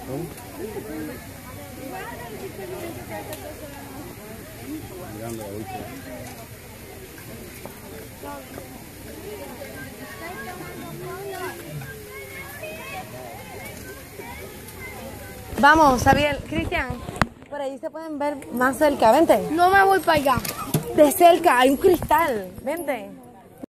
Mirando la bicha. Vamos, Xavier, Cristian, por ahí se pueden ver más cerca, vente. No me voy para allá. De cerca, hay un cristal, vente.